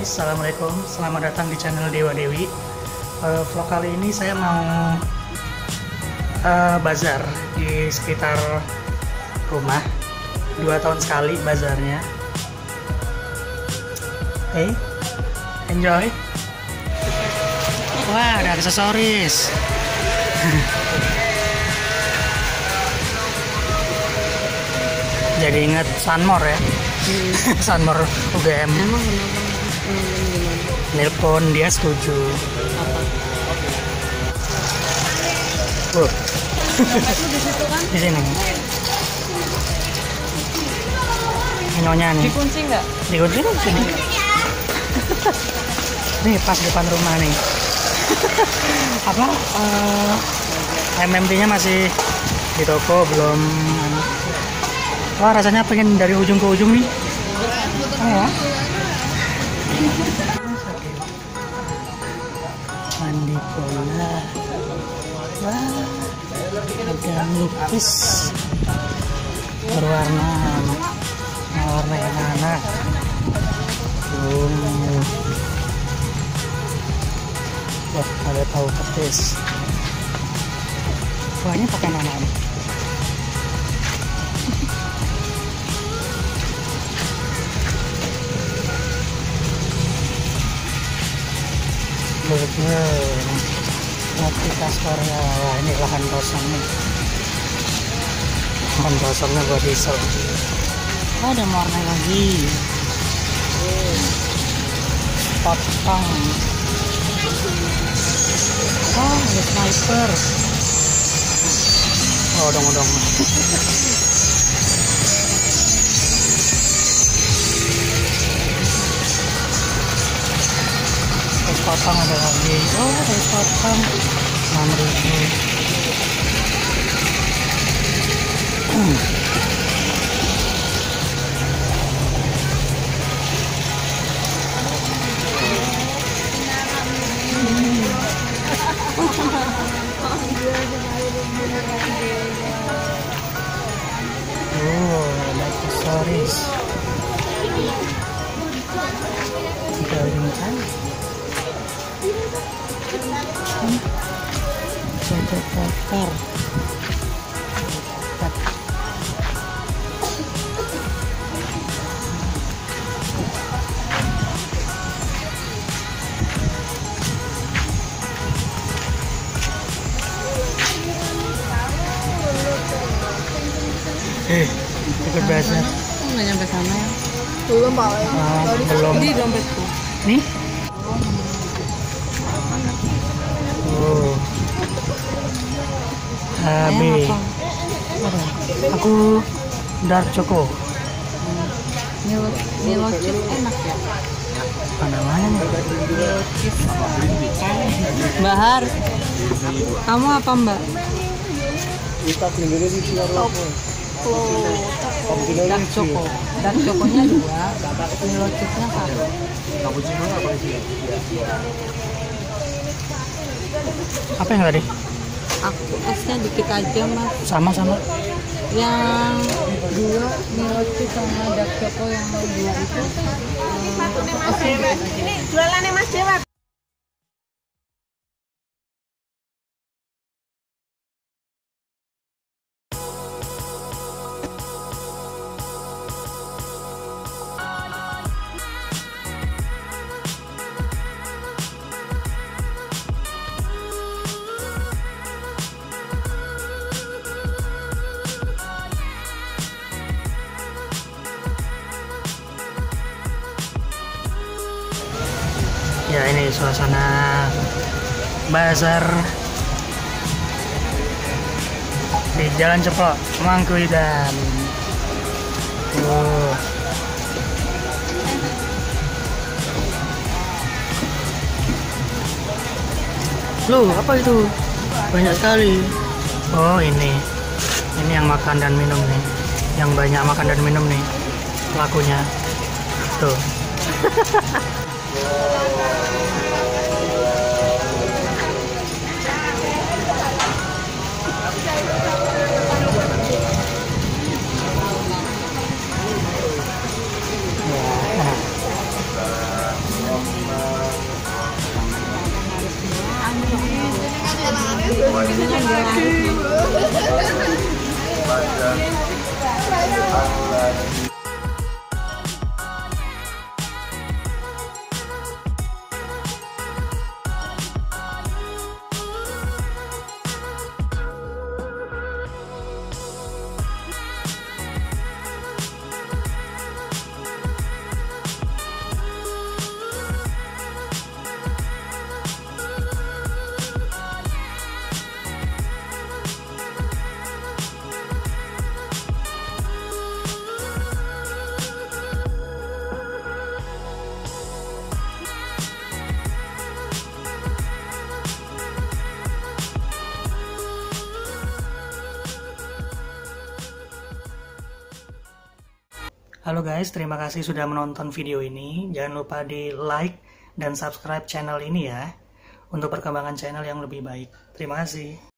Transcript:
guys, assalamualaikum, selamat datang di channel Dewa Dewi. Vlog kali ini saya mau bazar di sekitar rumah. 2 tahun sekali bazarnya. Enjoy. Wah, ada aksesoris. Jadi ingat Sunmore ya. Sunmore UGM. Emang kenapa? Nelpon dia setuju. Apa? Dompet lu di situ kan? Di sini. Nyonya nih. Dikunci nggak? Dikunci di sini. Nih pas depan rumah nih. Apa? MMT-nya masih di toko, belum. Wah, rasanya pengen dari ujung ke ujung nih. Ya. Mandi bola. Wah, agak nipis. Berwarna warna yang anak. Wah, ada tahu petis. Wah, ini pakai nama nih. Burger roti khas Korea. Wah, ini lahan kosong nih. Lahan kosongnya buat diesel. Oh, ada warna lagi. Potong. Oh, ada sniper. Oh, odong-odong. Potong ada lagi. Oh, ada potong 6.000. Oh, ada aksesoris. Garing. Contoh bakar. Ikut bazar. Nggak nyampe sana ya? Belum Pak. Belum. Di dompetku. Nih. Oh. B. Aku dark choco. Milo chip enak ya? Apa namanya nih? Milo chip. Bahar. Kamu apa Mbak? Dark choco. Dark choconya 2. Milo chipnya 1. Apa yang tadi? Aku esnya dikit aja Mas. Sama-sama. Yang 2 Milo chip sama dark choco yang 2 itu. Ini jualannya Mas Dewa. Ya, ini suasana bazar di Jalan Ceplok, Mangkuidan. Oh. Loh, apa itu? Banyak sekali. Oh, ini yang makan dan minum nih. Yang banyak makan dan minum nih pelakunya. Tuh. kemungkinan dia larut. Halo guys, terima kasih sudah menonton video ini. Jangan lupa di like dan subscribe channel ini ya, untuk perkembangan channel yang lebih baik. Terima kasih.